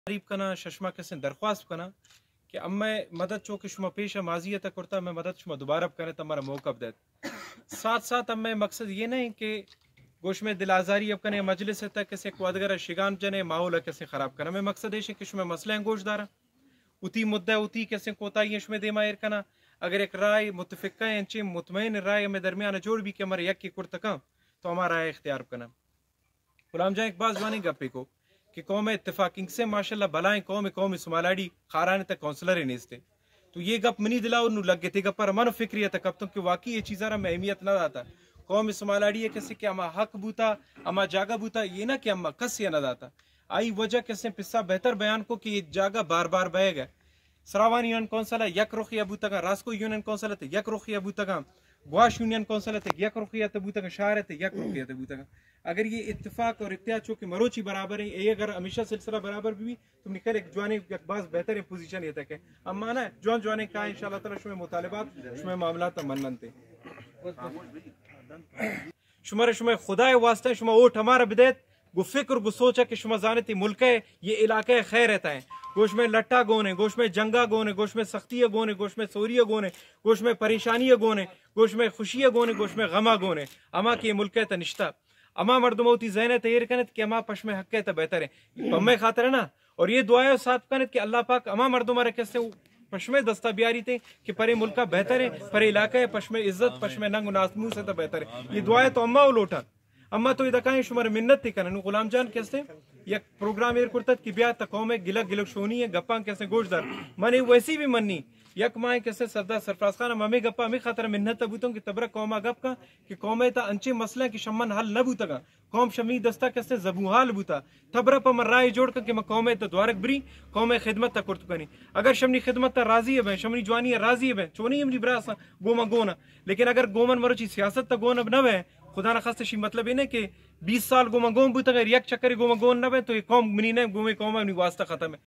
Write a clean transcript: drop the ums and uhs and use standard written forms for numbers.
تعریف کنا ششما کسیں درخواست کنا کہ ام مدد چو کہ شما پیش ماضی تک کرتا میں مدد شما دوبارہ کرے تو ہمارا موقع دیت ساتھ ساتھ ام مقصد یہ نہیں کہ گوش میں دل آزاری اب کنے مجلس تک کسے کو ادگر شگان جنے ماحول کسے خراب کرنا میں مقصد ہے کہ شما مسئلہ گوش دارا اتی مدعا اتی کسے کوتاہی شما دیما ایر کنا اگر ایک رائے متفقہ ہیں انچے مطمئن رائے میں درمیان جوڑ بھی کہ ہمارا یک کی کرتکاں تو ہمارا رائے اختیار کرنا غلام جان اقبال زوانی گپے کو کہ قوم اتفاقنگ سے ماشاءاللہ بلائیں قوم سمالاڑی خارانے تک کونسلر نیستے تو یہ گپ منی دلاؤ نو لگ گئے تھے گپ پر من فکری ہے کب تو کہ واقعی یہ چیزارا میں اہمیت نہ داتا قوم سمالاڑی ہے کسی کہ اما حق بوتا اما جاگا بوتا یہ نہ کہ اما کس یہ نہ داتا آئی وجہ کسے پسا بہتر بیان کو کہ یہ جاگا بار بار بہے گا سراوان یونین کونسل یک رخیہ بوتا گا راسکو یونین کونسل ہے یک رخیہ بوتا گا گواش یونین کونسل ہے یک رخیہ بوتا گا شہر ہے یک رخیہ بوتا گا اگر یہ اتفاق اور اتحاد چونکہ مروچی برابر ہے یہ اگر ہمیشہ سلسلہ برابر بھی تم نے کہا ایک جوانے ایک باز بہتر ہے پوزیشن یہ تک ہے اما نا جوانے کا انشاءاللہ تعالی شمع مطالبات شمع معاملات مننتے شمع خدا واسطہ شمع اوٹ ہمارا بدیت گو فکر گو سوچا کہ شمع زانتی ملک ہے یہ علاقہ خیر رہتا ہے گوش میں لٹا گونے گوش میں جنگا گونے گوش میں سختی گونے گوش میں سوری گونے گوش میں پریشانی گونے گوش میں خوشی گونے گوش میں غما گونے اما کی ملک ہے تنشتہ اما مردموتی ذہن تیر کنت کہ اما پشم حق ہے تا بہتر ہے پمے خاطر ہے نا اور یہ دعائیں ساتھ کنت کہ اللہ پاک اما مردم رکھے سے پشم دستہ بیاری تھے کہ پرے ملکہ بہتر ہے پرے علاقہ ہے پشم عزت پشم ننگ و ناسمو سے تا بہتر ہے یہ دعائیں تو اما لوٹا اما تو یہ دکھائیں شمار منت تھی کنن غلام جان کیسے یک پروگرام ایر کرتا کہ بیا تا قوم گلک شونی ہے گپاں کیسے گوش دار منی ویسی بھی منی یک ماہ کیسے سردار سرفراز خان ہمیں گپا ہمیں خاطر منت تبوتوں کہ تبرہ قوما گپ کا کہ قوم تا انچے مسئلہ کہ شمن حل نہ بوتا گا قوم شمی دستا کیسے زبو حال بوتا تبرہ پا من رائے جوڑ کر کہ میں قوم تا دوارک بری قوم خدمت تا کرتو کنی اگر شمنی خدمت تا راضی ہے بھائی شمنی جوانی ہے راضی ہے بھائی چونی ہمنی براسا گوما گونا لیکن اگر گومن مروچی سیاست تا گونا نہ ہے خدا نہ خاص شی مطلب یہ نہیں کہ 20 سال گوما گوم بوتا اگر یک چکر گوما گون نہ ہے تو یہ قوم منی نہیں گومے قوم منی واسطہ ختم ہے